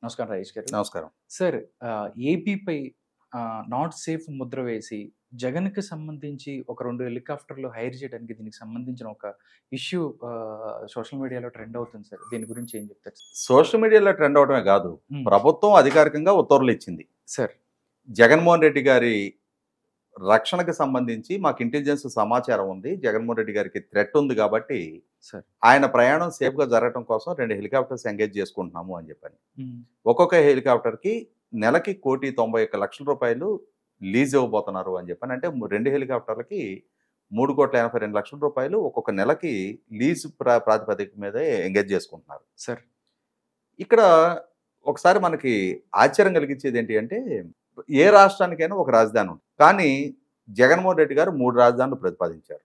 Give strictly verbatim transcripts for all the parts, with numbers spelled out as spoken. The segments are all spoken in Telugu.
నమస్కారం రాజేష్ గారు. నమస్కారం. సార్ ఆహ్, ఏపీపై ఆహ్, నాట్ సేఫ్ ముద్ర వేసి జగన్‌కి సంబంధించి ఒక రెండు హెలికాప్టర్‌లు హైర్ చేయడానికి దీనికి సంబంధించిన ఒక ఇష్యూ ఆహ్, సోషల్ మీడియాలో ట్రెండ్ అవుతుంది సార్. దీని గురించి ఏం చెప్తారు? సోషల్ మీడియాలో ట్రెండ్ అవడమే కాదు, హ్మ్. ప్రభుత్వం అధికారికంగా ఉత్తర్వులు ఇచ్చింది. సార్. జగన్మోహన్ రెడ్డి గారి రక్షణకు సంబంధించి మాకు ఇంటెలిజెన్స్ సమాచారం ఉంది. జగన్మోహన్ రెడ్డి గారికి థ్రెట్ ఉంది కాబట్టి సార్. ఆయన ప్రయాణం సేఫ్‌గా జరగటం కోసం రెండు హెలికాప్టర్స్ ఎంగేజ్ చేసుకుంటున్నాము అని చెప్పని. హ్మ్. ఒక్కొక్క హెలికాప్టర్‌కి నెలకి కోటి తొంభై ఒక్క లక్షల రూపాయలు లీజ్ ఇవ్వబోతున్నారు అని చెప్పని. అంటే రెండు హెలికాప్టర్లకి మూడు కోట్ల ఎనభై రెండు లక్షల రూపాయలు ఒక్కొక్క నెలకి లీజ్ ప్రా ప్రాతిపదిక మీద ఎంగేజ్ చేసుకుంటున్నారు. సార్. ఇక్కడ ఒకసారి మనకి ఆశ్చర్యం కలిగించేది ఏంటి అంటే, ఏ రాష్ట్రానికైనా ఒక రాజధాని ఉంది. కానీ జగన్మోహన్ రెడ్డి గారు మూడు రాజధానులు ప్రతిపాదించారు.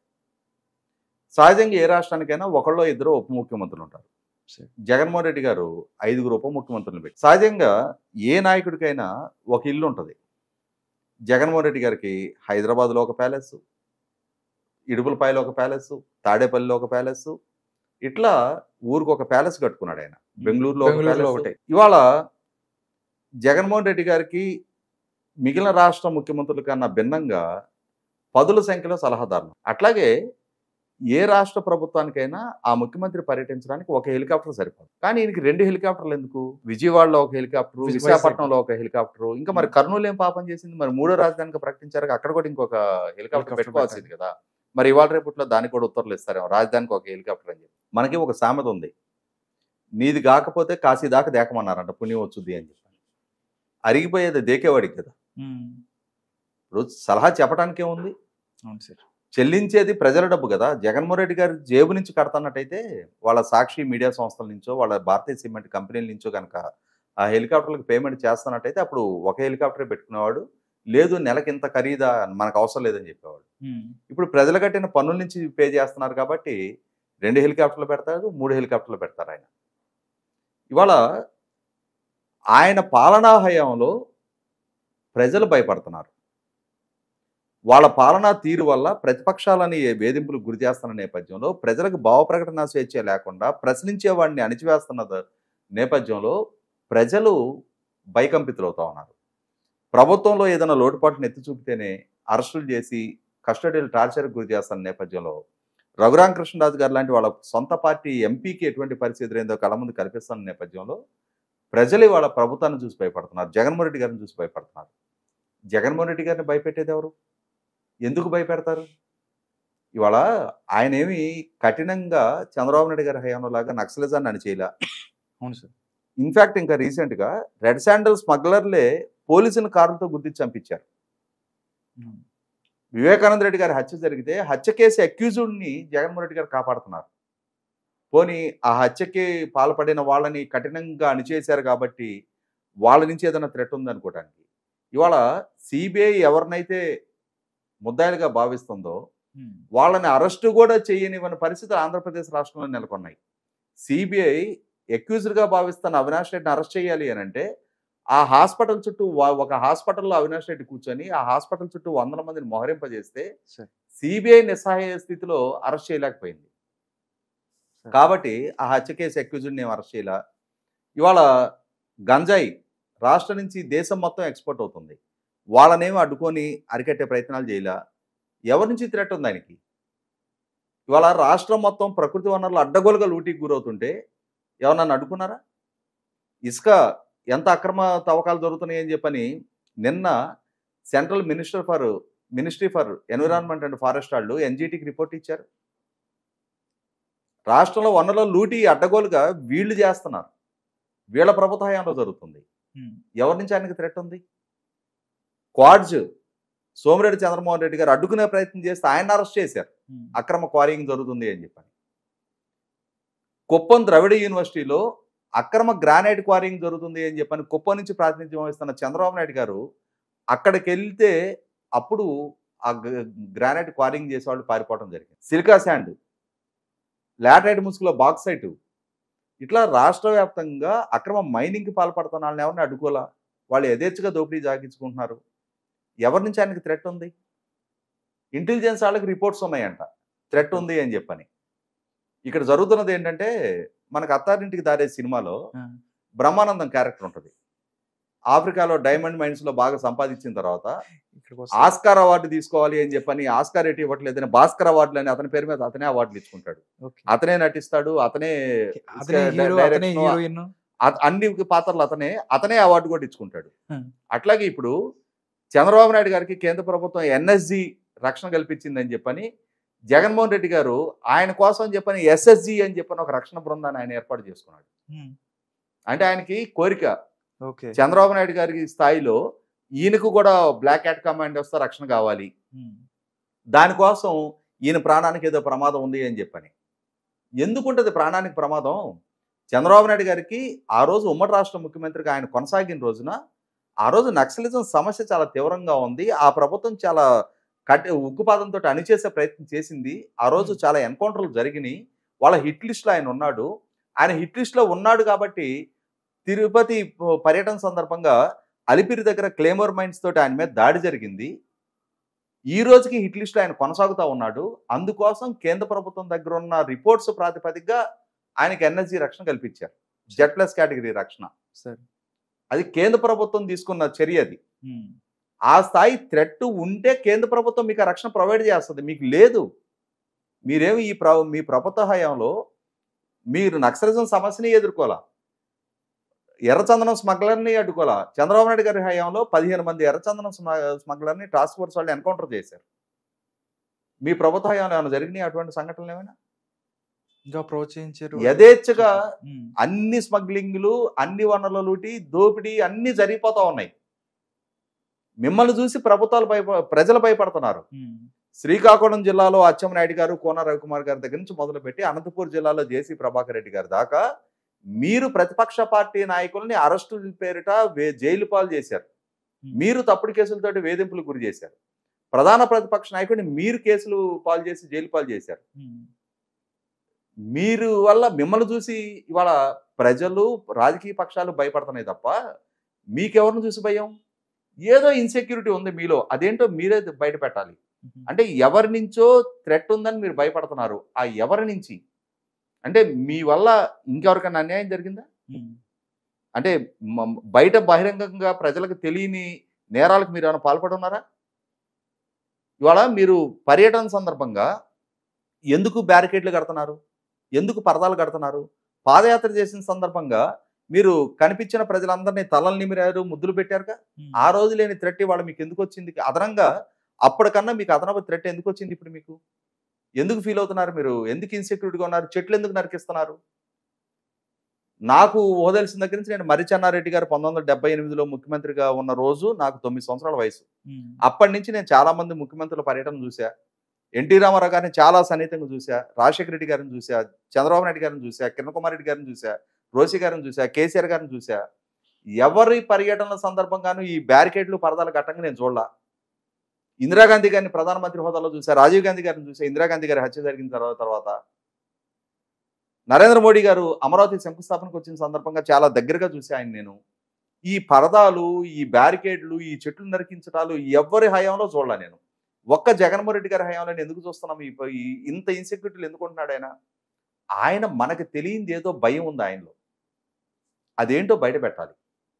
సహజంగా ఏ రాష్ట్రానికైనా ఒకళ్ళో ఇద్దరు ఉప ముఖ్యమంత్రులు ఉంటారు. జగన్మోహన్ రెడ్డి గారు ఐదుగురు ఉప ముఖ్యమంత్రులు పెట్టి, సహజంగా ఏ నాయకుడికైనా ఒక ఇల్లు ఉంటుంది. జగన్మోహన్ రెడ్డి గారికి హైదరాబాద్లో ఒక ప్యాలెస్, ఇడుపులపాయలో ఒక ప్యాలెస్, తాడేపల్లిలో ఒక ప్యాలెస్, ఇట్లా ఊరికి ఒక ప్యాలెస్ కట్టుకున్నాడు ఆయన. బెంగళూరులో ఒక బెంగళూరులో ప్యాలెస్. ఒకటే. ఇవాళ జగన్మోహన్ రెడ్డి గారికి మిగిలిన రాష్ట్ర ముఖ్యమంత్రుల కన్నా భిన్నంగా పదుల సంఖ్యలో సలహాదారులు. అట్లాగే ఏ రాష్ట్ర ప్రభుత్వానికైనా ఆ ముఖ్యమంత్రి పర్యటించడానికి ఒక హెలికాప్టర్ సరిపోదు. కానీ ఈయనకి రెండు హెలికాప్టర్లు ఎందుకు? విజయవాడలో ఒక హెలికాప్టర్, విజయ- విశాఖపట్నంలో ఒక హెలికాప్టర్, ఇంకా మరి కర్నూలు ఏం పాపం చేసింది? మరి మూడో రాజధానికి ప్రకటించారు, అక్కడ కూడా ఇంకొక హెలికాప్టర్ హెలికాప్టర్ పెట్టుకోవాల్సింది కదా. మరి ఇవాళ రేపట్లో దానికి కూడా ఉత్తర్వులు ఇస్తారేమో, రాజధానికి ఒక హెలికాప్టర్ అని చెప్పి. మనకి ఒక సామెత ఉంది, నీది కాకపోతే కాశీ దాకా దేకమన్నారంట, పుణ్యం వచ్చుద్ది అని చెప్పి. అరిగిపోయేది దేకేవాడికి కదా. హ్మ్. ఇప్పుడు సలహా చెప్పడానికే ఉంది, అవును సార్. చెల్లించేది ప్రజల డబ్బు కదా. జగన్మోహన్ రెడ్డి గారి జేబు నుంచి కడతాన్నట్టయితే వాళ్ళ సాక్షి మీడియా సంస్థల నుంచో వాళ్ళ భారతీయ సిమెంట్ కంపెనీల నుంచో కనుక ఆ హెలికాప్టర్లకు పేమెంట్ చేస్తానట్టయితే అప్పుడు ఒక హెలికాప్టరే పెట్టుకునేవాడు. లేదు నెలకి ఇంత ఖరీదా, మనకు అవసరం లేదని చెప్పేవాడు. హ్మ్. ఇప్పుడు ప్రజలు కట్టిన పన్నుల నుంచి పే చేస్తున్నారు కాబట్టి రెండు హెలికాప్టర్లు పెడతారు, మూడు హెలికాప్టర్లు పెడతారు ఆయన. ఇవాళ ఆయన పాలనా హయాంలో ప్రజలు భయపడుతున్నారు. వాళ్ళ పాలనా తీరు వల్ల ప్రతిపక్షాలని వేధింపులకు గురి చేస్తున్న నేపథ్యంలో, ప్రజలకు భావ ప్రకటన స్వేచ్ఛ లేకుండా ప్రశ్నించే వాడిని అణిచివేస్తున్న ద- నేపథ్యంలో ప్రజలు భయకంపితులవుతా ఉన్నారు. ప్రభుత్వంలో ఏదైనా లోటుపాటును ఎత్తి చూపితేనే అరెస్టులు చేసి కస్టడియల్ టార్చర్కి గురి చేస్తున్న నేపథ్యంలో రఘురామ కృష్ణరాజు గారు లాంటి వాళ్ళ సొంత పార్టీ ఎంపీకి ఎటువంటి పరిస్థితులు ఏందో కళ్ళ ముందు కనిపిస్తున్న నేపథ్యంలో ప్రజలు వాళ్ళ ప్రభుత్వాన్ని చూసి భయపడుతున్నారు, జగన్మోహన్ రెడ్డి గారిని చూసి భయపడుతున్నారు. జగన్మోహన్ రెడ్డి గారిని భయపెట్టేది ఎవరు? ఎందుకు భయపెడతారు? ఇవాళ ఆయన ఏమి కఠినంగా చంద్రబాబు నాయుడు గారి హయాంలో లాగా నక్సలిజాన్ని అణిచేయలా. అవును సార్. ఇన్ఫాక్ట్ ఇంకా రీసెంట్గా రెడ్ శాండల్ స్మగ్లర్లే పోలీసులను కారులతో గుర్తించి చంపించారు. హ్మ్. వివేకానంద రెడ్డి గారి హత్య జరిగితే హత్య కేసు అక్యూజ్డ్ని జగన్మోహన్ రెడ్డి గారు కాపాడుతున్నారు. పోనీ ఆ హత్యకి పాల్పడిన వాళ్ళని కఠినంగా అణిచేశారు కాబట్టి వాళ్ళ నుంచి ఏదైనా థ్రెట్ ఉందనుకోవడానికి. ఇవాళ సిబిఐ ఎవరినైతే ముద్దాయిలుగా భావిస్తుందో హ్మ్. వాళ్ళని అరెస్టు కూడా చేయనివ్వని పరిస్థితులు ఆంధ్రప్రదేశ్ రాష్ట్రంలో నెలకొన్నాయి. సిబిఐ అక్యూజ్డ్గా భావిస్తున్న అవినాష్ రెడ్డిని అరెస్ట్ చేయాలి అని అంటే ఆ హాస్పిటల్ చుట్టూ వా- ఒక హాస్పిటల్లో అవినాష్ రెడ్డి కూర్చొని ఆ హాస్పిటల్ చుట్టూ వందల మందిని మోహరింపజేస్తే సార్. సిబిఐ నిస్సహాయ స్థితిలో అరెస్ట్ చేయలేకపోయింది. సార్. కాబట్టి ఆ హత్య కేసు అక్యూజ్డ్ని ఏం అరెస్ట్ చేయాల. ఇవాళ గంజాయి రాష్ట్రం నుంచి దేశం మొత్తం ఎక్స్పోర్ట్ అవుతుంది, వాళ్ళనేమో అడ్డుకొని అరికట్టే ప్రయత్నాలు చేయలా. ఎవరి నుంచి థ్రెట్ ఉంది ఆయనకి? ఇవాళ రాష్ట్రం మొత్తం ప్రకృతి వనరులు అడ్డగోలుగా లూటీకి గురవుతుంటే ఎవరన్నా అడ్డుకున్నారా? ఇసుక ఎంత అక్రమ తవ్వకాలు జరుగుతున్నాయి అని చెప్పని నిన్న central minister for ministry for environment and forest వాళ్ళు ఎన్జిటికి రిపోర్ట్ ఇచ్చారు. రాష్ట్రంలో వనరుల లూటీ అడ్డగోలుగా వీళ్ళు చేస్తున్నారు, వీళ్ళ ప్రభుత్వ హయాంలో జరుగుతుంది. హ్మ్. ఎవరి ఎవరి నుంచి ఆయనకి థ్రెట్ ఉంది? క్వాడ్జ్ సోమిరెడ్డి చంద్రమోహన్ రెడ్డి గారు అడ్డుకునే ప్రయత్నం చేస్తే ఆయన అరెస్ట్ చేశారు, హ్మ్. అక్రమ క్వారీయింగ్ జరుగుతుంది అని చెప్పని. కుప్పం ద్రవిడ యూనివర్సిటీలో అక్రమ గ్రానైట్ క్వారీయింగ్ జరుగుతుంది అని చెప్పని కుప్పం నుంచి ప్రాతినిధ్యం వహిస్తున్న చంద్రబాబు నాయుడు గారు అక్కడికి వెళ్తే అప్పుడు ఆ గ- గ్రానైట్ క్వారీయింగ్ చేసే వాళ్ళు పారిపోవడం జరిగింది. సిలికా శాండ్, లాటరైట్ ముసుగులో బాక్సైట్, ఇట్లా రాష్ట్ర వ్యాప్తంగా అక్రమ మైనింగ్కి పాల్పడుతున్న వాళ్ళని ఎవరిని అడ్డుకోలా. వాళ్ళు యథేచ్ఛగా దోపిడీ జాగించుకుంటున్నారు. ఎవరి నుంచి ఆయనకి థ్రెట్ ఉంది? ఇంటెలిజెన్స్ వాళ్ళకి రిపోర్ట్స్ ఉన్నాయంట థ్రెట్ ఉంది అని చెప్పని. ఇక్కడ జరుగుతున్నది ఏంటంటే, మనకు అత్తారింటికి దారే సినిమాలో ఆ. బ్రహ్మానందం క్యారెక్టర్ ఉంటుంది. ఆఫ్రికాలో డైమండ్ మైన్స్ లో బాగా సంపాదించిన తర్వాత ఇక్కడికి వస్తే ఆస్కార్ అవార్డు తీసుకోవాలి అని చెప్పని ఆస్కార్ ఎటు ఇవ్వట్లేదని భాస్కర్ అవార్డులు అని అతని పేరు మీద అతనే అవార్డులు ఇచ్చుకుంటాడు. ఓకే. అతనే నటిస్తాడు, అతనే అతనే హీరో, అతనే డైరెక్షన్, హీరోయిన్. అత- అన్ని పాత్రలు అతనే అతనే అవార్డు కూడా ఇచ్చుకుంటాడు. Hmm. అట్లాగే ఇప్పుడు చంద్రబాబు నాయుడు గారికి కేంద్ర ప్రభుత్వం ఎన్ఎస్జి రక్షణ కల్పించిందని చెప్పని జగన్మోహన్ రెడ్డి గారు ఆయన కోసం అని చెప్పని ఎస్ఎస్జి అని చెప్పని ఒక రక్షణ బృందాన్ని ఆయన ఏర్పాటు చేసుకున్నాడు. Hmm. అంటే ఆయనకి కోరిక ఓకే. చంద్రబాబు నాయుడు గారికి స్థాయిలో ఈయనకు కూడా బ్లాక్ క్యాట్ కమాండ్ వస్తే రక్షణ కావాలి, Hmm. దానికోసం ఈయన ప్రాణానికి ఏదో ప్రమాదం ఉంది అని చెప్పని. ఎందుకుంటుంది ప్రాణానికి ప్రమాదం? చంద్రబాబు నాయుడు గారికి ఆ రోజు ఉమ్మడి రాష్ట్ర ముఖ్యమంత్రిగా ఆయన కొనసాగిన రోజున ఆ రోజు నక్సలిజం సమస్య చాలా తీవ్రంగా ఉంది. ఆ ప్రభుత్వం చాలా కట్టి ఉక్కుపాదంతో అణిచేసే ప్రయత్నం చేసింది. ఆ రోజు చాలా ఎన్కౌంటర్లు జరిగినాయి. వాళ్ళ హిట్ లిస్ట్లో ఆయన ఉన్నాడు. ఆయన హిట్ లిస్ట్లో ఉన్నాడు కాబట్టి తిరుపతి పర్యటన సందర్భంగా అలిపిరి దగ్గర క్లేమోర్ మైన్స్ తోటి ఆయన మీద దాడి జరిగింది. ఈ రోజుకి హిట్ లిస్ట్లో ఆయన కొనసాగుతూ ఉన్నాడు. అందుకోసం కేంద్ర ప్రభుత్వం దగ్గర ఉన్న రిపోర్ట్స్ ప్రాతిపదికగా ఆయనకి ఎన్ఎస్జీ రక్షణ కల్పించారు, జెడ్ ప్లస్ కేటగిరీ రక్షణ. సరే. అది కేంద్ర ప్రభుత్వం తీసుకున్న చర్య. అది Hmm. ఆ స్థాయి థ్రెట్ ఉంటే కేంద్ర ప్రభుత్వం మీకు ఆ రక్షణ ప్రొవైడ్ చేస్తుంది. మీకు లేదు. మీరేమి ఈ ప్ర మీ ప్రభుత్వ హయాంలో మీరు నక్సలిజం సమస్యని ఎదుర్కోవాలా, ఎర్రచందనం స్మగ్లర్ని అడ్డుకోవాలా. చంద్రబాబు నాయుడు గారి హయాంలో పదిహేను మంది ఎర్రచందనం స్మగ్లర్ని టాస్క్ ఫోర్స్ వాళ్ళు ఎన్కౌంటర్ చేశారు. మీ ప్రభుత్వ హయాంలో ఏమైనా జరిగినాయి అటువంటి సంఘటనలు ఏమైనా? ఇంకా ప్రోత్సహించారు. యథేచ్ఛగా Hmm. అన్ని స్మగ్లింగ్లు, అన్ని వనరుల లూటి, దోపిడీ అన్ని జరిగిపోతా ఉన్నాయి. మిమ్మల్ని చూసి ప్రభుత్వాలు భయ ప్రజలు భయపడుతున్నారు. Hmm. శ్రీకాకుళం జిల్లాలో అచ్చెన్నాయుడు గారు, కోన రవికుమార్ గారి దగ్గర నుంచి మొదలుపెట్టి అనంతపూర్ జిల్లాలో జేసీ ప్రభాకర్ రెడ్డి గారి దాకా మీరు ప్రతిపక్ష పార్టీ నాయకుల్ని అరెస్టుల పేరిట వే- జైలు పాలు చేశారు. Hmm. మీరు తప్పుడు కేసులతోటి వేధింపులు గురి చేశారు. ప్రధాన ప్రతిపక్ష నాయకుడిని మీరు కేసులు పాలు చేసి జైలు పాలు చేశారు. Hmm. మీరు వల్ల మిమ్మల్ని చూసి ఇవాళ ప్రజలు, రాజకీయ పక్షాలు భయపడుతున్నాయి తప్ప మీకెవరిని చూసి భయం? ఏదో ఇన్సెక్యూరిటీ ఉంది మీలో, అదేంటో మీరే బయట పెట్టాలి. Hmm. అంటే ఎవరి నుంచో థ్రెట్ ఉందని మీరు భయపడుతున్నారు. ఆ ఎవరి నుంచి అంటే మీ వల్ల ఇంకెవరికైనా అన్యాయం జరిగిందా? Hmm. అంటే మ- బయట బహిరంగంగా ప్రజలకు తెలియని నేరాలకు మీరు ఏమైనా పాల్పడి ఉన్నారా? ఇవాళ మీరు పర్యటన సందర్భంగా ఎందుకు బ్యారికేడ్లు కడుతున్నారు, ఎందుకు పరదాలు కడుతున్నారు? పాదయాత్ర చేసిన సందర్భంగా మీరు కనిపించిన ప్రజలందరినీ తలలు నిమిరారు, ముద్దులు పెట్టారుగా. Hmm. ఆ రోజు లేని థ్రెట్ ఇవాళ మీకు ఎందుకు వచ్చింది? అదనంగా అప్పటికన్నా మీకు అదనపు థ్రెట్ ఎందుకు వచ్చింది ఇప్పుడు? మీకు ఎందుకు ఫీల్ అవుతున్నారు? మీరు ఎందుకు ఇన్సెక్యూరిటీగా ఉన్నారు? చెట్లు ఎందుకు నరికిస్తున్నారు? నాకు ఓదలిసిన దగ్గర నుంచి నేను మర్రిచెన్నారెడ్డి గారు పంతొమ్మిది వందల డెబ్బై ఎనిమిదిలో ముఖ్యమంత్రిగా ఉన్న రోజు నాకు తొమ్మిది సంవత్సరాల వయసు. Hmm. అప్పటి నుంచి నేను చాలా మంది ముఖ్యమంత్రుల పర్యటన చూసా. ఎన్టీ రామారావు గారిని చాలా సన్నిహితంగా చూసా, రాజశేఖర రెడ్డి గారిని చూసా, చంద్రబాబు నాయుడు గారిని చూసా, కిరణ్ కుమార్ రెడ్డి గారిని చూసా, రోసి గారిని చూసా, కేసీఆర్ గారిని చూసా. ఎవరి పర్యటనల సందర్భంగాను ఈ బ్యారికేడ్లు, పరదాలు కట్టంగా నేను చూడలా. ఇందిరాగాంధీ గారిని ప్రధానమంత్రి హోదాలో చూసా, రాజీవ్ గాంధీ గారిని చూసా, ఇందిరాగాంధీ గారి హత్య జరిగిన తర్వాత తర్వాత నరేంద్ర మోడీ గారు అమరావతి శంకుస్థాపనకు వచ్చిన సందర్భంగా చాలా దగ్గరగా చూసా ఆయన నేను. ఈ పరదాలు, ఈ బ్యారికేడ్లు, ఈ చెట్లు నరికించటాలు ఎవరి హయాంలో చూడలా నేను. ఒక్క జగన్మోహన్ రెడ్డి గారి హయాంలో ఎందుకు చూస్తున్నాం? ఈ ఈ- ఇంత ఇన్సెక్యూరిటీలు ఎందుకు ఉంటున్నాడు ఆయన? ఆయన మనకు తెలియంది ఏదో భయం ఉంది ఆయనలో, అదేంటో బయట పెట్టాలి.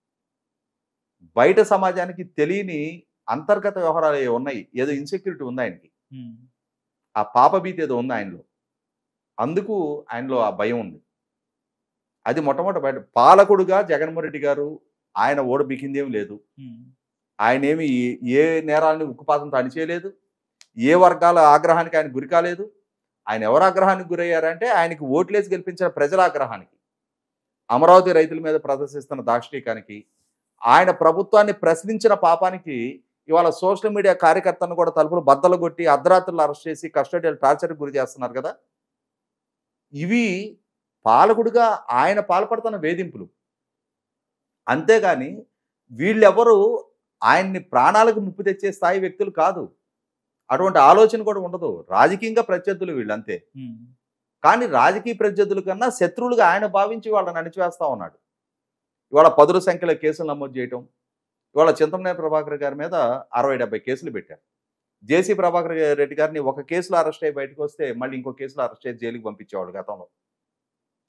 బయట సమాజానికి తెలియని అంతర్గత వ్యవహారాలు ఏవో ఉన్నాయి, ఏదో ఇన్సెక్యూరిటీ ఉంది ఆయనకి, Hmm. ఆ పాపభీతి ఏదో ఉంది ఆయనలో. అందుకు ఆయనలో ఆ భయం ఉంది. అది మొట్టమొదటి బయట. పాలకుడుగా జగన్మోహన్ రెడ్డి గారు ఆయన ఓడబికిందేమి లేదు. Hmm. ఆయన ఏమి ఏ నేరాలని ఉక్కుపాతంతో అణిచేయలేదు, ఏ వర్గాల ఆగ్రహానికి ఆయన గురి కాలేదు. ఆయన ఎవరు ఆగ్రహానికి గురయ్యారంటే ఆయనకి ఓట్లేసి గెలిపించిన ప్రజల ఆగ్రహానికి, అమరావతి రైతుల మీద ప్రదర్శిస్తున్న దాష్టీకానికి, ఆయన ప్రభుత్వాన్ని ప్రశ్నించిన పాపానికి ఇవాళ సోషల్ మీడియా కార్యకర్తలను కూడా తలుపులు బద్దలు కొట్టి అర్ధరాత్రులు అరెస్ట్ చేసి కస్టడియల్ టార్చర్కి గురి చేస్తున్నారు కదా. ఇవి పాలకుడిగా ఆయన పాల్పడుతున్న వేధింపులు. అంతేగాని వీళ్ళెవరు ఆయన్ని ప్రాణాలకు ముప్పు తెచ్చే స్థాయి వ్యక్తులు కాదు. అటువంటి ఆలోచన కూడా ఉండదు. రాజకీయంగా ప్రత్యర్థులు వీళ్ళంతే. Hmm. కానీ రాజకీయ ప్రత్యర్థుల కన్నా శత్రువులుగా ఆయన భావించి వాళ్ళని అణిచివేస్తా ఉన్నాడు. ఇవాళ పదుల సంఖ్యలో కేసులు నమోదు చేయటం, ఇవాళ చింతమనేని ప్రభాకర్ గారి మీద అరవై డెబ్బై కేసులు పెట్టారు. జేసీ ప్రభాకర్ రెడ్డి గారిని ఒక కేసులో అరెస్ట్ అయ్యి బయటకు వస్తే మళ్ళీ ఇంకో కేసులో అరెస్ట్ చేసి జైలుకి పంపించేవాడు గతంలో.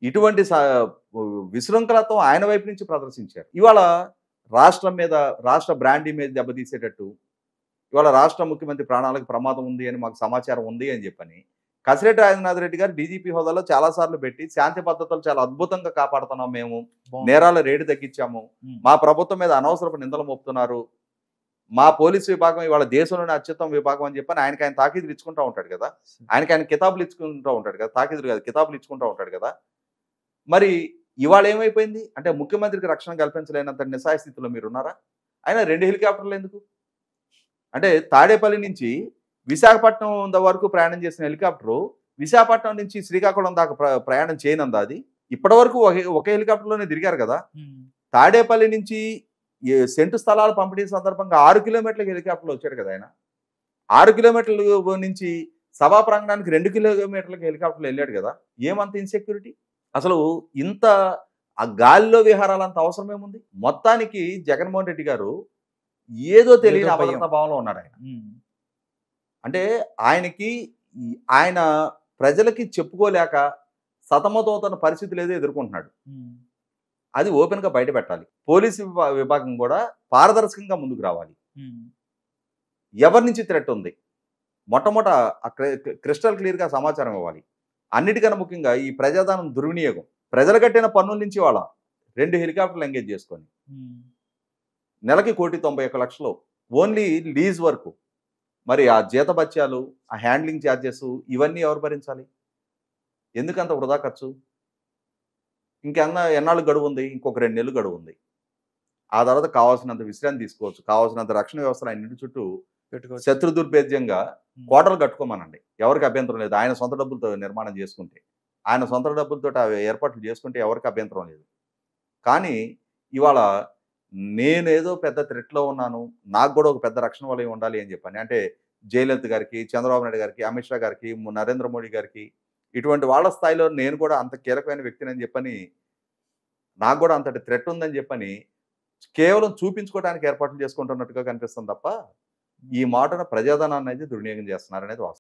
ఇటువంటి స విశృంఖలత్వం ఆయన వైపు నుంచి ప్రదర్శించారు. ఇవాళ రాష్ట్రం మీద, రాష్ట్ర బ్రాండ్ ఇమేజ్ దెబ్బతీసేటట్టు, ఇవాళ రాష్ట్ర ముఖ్యమంత్రి ప్రాణాలకు ప్రమాదం ఉంది అని మాకు సమాచారం ఉంది అని చెప్పని కసిరెడ్డి రాజేంద్రనాథ్ రెడ్డి గారు డీజీపీ హోదాలో చాలా సార్లు పెట్టి శాంతి భద్రతలు చాలా అద్భుతంగా కాపాడుతున్నాం, మేము నేరాల రేటు తగ్గించాము, మా ప్రభుత్వం మీద అనవసరపు నిందలు మోపుతున్నారు, మా పోలీసు విభాగం ఇవాళ దేశంలోనే అత్యుత్తమ విభాగం అని చెప్పని ఆయనకి ఆయన తాకీదులు ఇచ్చుకుంటూ ఉంటాడు కదా, ఆయనకి ఆయన కితాబులు ఇచ్చుకుంటూ ఉంటాడు కదా, తాకీదులు కాదు కితాబులు ఇచ్చుకుంటూ ఉంటాడు కదా. మరి ఇవాళ ఏమైపోయింది అంటే ముఖ్యమంత్రికి రక్షణ కల్పించలేనంత నిస్సాయ స్థితిలో మీరు ఉన్నారా? ఆయన రెండు హెలికాప్టర్లు ఎందుకు అంటే తాడేపల్లి నుంచి విశాఖపట్నం వరకు ప్రయాణం చేసిన హెలికాప్టరు విశాఖపట్నం నుంచి శ్రీకాకుళం దాకా ప్రయాణం చేయనందా? అది ఇప్పటి వరకు ఒకే హెలికాప్టర్లోనే తిరిగారు కదా. తాడేపల్లి నుంచి సెంటు స్థలాల పంపిణీ సందర్భంగా ఆరు కిలోమీటర్లకు హెలికాప్టర్లు వచ్చాడు కదా ఆయన. ఆరు కిలోమీటర్ల నుంచి సభా ప్రాంగణానికి రెండు కిలోమీటర్లకు హెలికాప్టర్లు వెళ్ళాడు కదా. ఏమంత ఇన్సెక్యూరిటీ అసలు? ఇంత ఆ గాలిలో విహారాలు అంత అవసరం ఏముంది? మొత్తానికి జగన్మోహన్ రెడ్డి గారు ఏదో తెలియని అభద్రతా భావంలో ఉన్నాడు ఆయన. అంటే ఆయనకి ఆయన ప్రజలకి చెప్పుకోలేక సతమతవుతున్న పరిస్థితులు ఏదో ఎదుర్కొంటున్నాడు. అది ఓపెన్ గా బయట పెట్టాలి. పోలీసు విభాగం కూడా పారదర్శకంగా ముందుకు రావాలి. ఎవరి నుంచి థ్రెట్ ఉంది మొట్టమొదట క్రిస్టల్ క్లియర్ గా సమాచారం ఇవ్వాలి. అన్నిటికన్నా ముఖ్యంగా ఈ ప్రజాధనం దుర్వినియోగం, ప్రజలు కట్టిన పన్నుల నుంచి వాళ్ళ రెండు హెలికాప్టర్లు ఎంగేజ్ చేసుకొని నెలకి కోటి తొంభై ఒక్క లక్షలు ఓన్లీ లీజ్ వరకు. మరి ఆ జీతభత్యాలు, ఆ హ్యాండ్లింగ్ ఛార్జెస్ ఇవన్నీ ఎవరు భరించాలి? ఎందుకంత వృధా ఖర్చు? ఇంకెన్న ఎన్నాళ్ళు గడువు ఉంది? ఇంకొక రెండు నెలలు గడువు ఉంది. ఆ తర్వాత కావాల్సినంత విశ్రాంతి తీసుకోవచ్చు, కావాల్సినంత రక్షణ వ్యవస్థలు ఆయన ఇంటి చుట్టూ శత్రు దుర్భేద్యంగా కోటలు కట్టుకోమనండి, ఎవరికి అభ్యంతరం లేదు. ఆయన సొంత డబ్బులతో నిర్మాణం చేసుకుంటే, ఆయన సొంత డబ్బులతో ఏర్పాట్లు చేసుకుంటే ఎవరికి అభ్యంతరం లేదు. కానీ ఇవాళ నేనేదో పెద్ద థ్రెట్లో ఉన్నాను, నాకు కూడా ఒక పెద్ద రక్షణ వలయం ఉండాలి అని చెప్పని అంటే జయలలిత గారికి, చంద్రబాబు నాయుడు గారికి, అమిత్ షా గారికి, నరేంద్ర మోడీ గారికి ఇటువంటి వాళ్ళ స్థాయిలో నేను కూడా అంత కీలకమైన వ్యక్తిని అని చెప్పని, నాకు కూడా అంతటి థ్రెట్ ఉందని చెప్పని కేవలం చూపించుకోవడానికి ఏర్పాట్లు చేసుకుంటున్నట్టుగా కనిపిస్తుంది తప్ప ఈ మాటను ప్రజాధనాన్ని అయితే దుర్వినియోగం చేస్తున్నారనేది వాస్తవం.